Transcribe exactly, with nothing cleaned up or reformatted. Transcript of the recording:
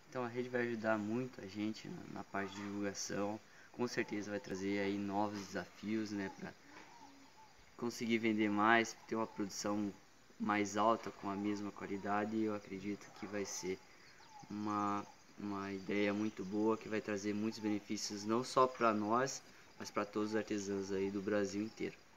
Então a rede vai ajudar muito a gente na, na parte de divulgação, com certeza vai trazer aí novos desafios, né, para conseguir vender mais, ter uma produção mais alta com a mesma qualidade. E eu acredito que vai ser uma, uma ideia muito boa, que vai trazer muitos benefícios não só para nós, mas para todos os artesãos aí do Brasil inteiro.